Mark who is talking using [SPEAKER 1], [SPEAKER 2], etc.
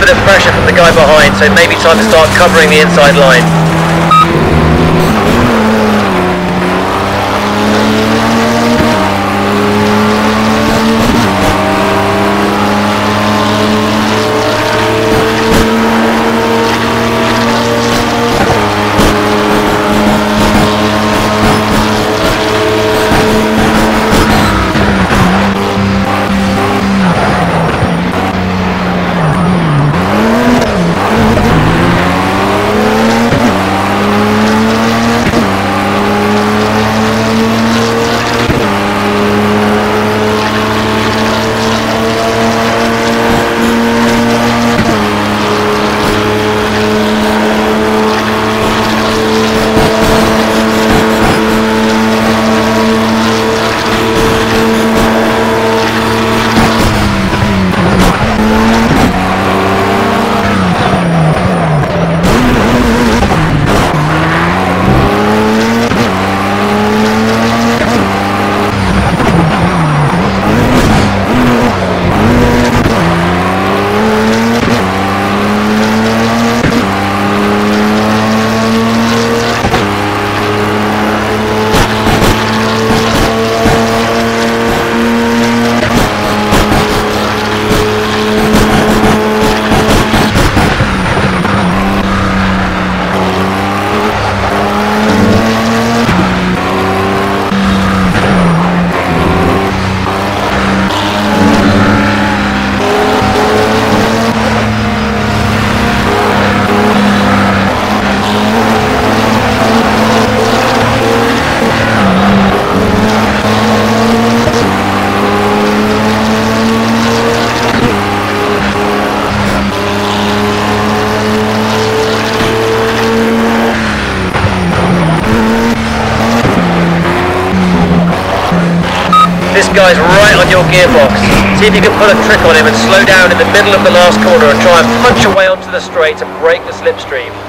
[SPEAKER 1] bit of pressure from the guy behind, so maybe time to start covering the inside line. This guy's right on your gearbox. See if you can pull a trick on him and slow down in the middle of the last corner and try and punch away onto the straight and break the slipstream.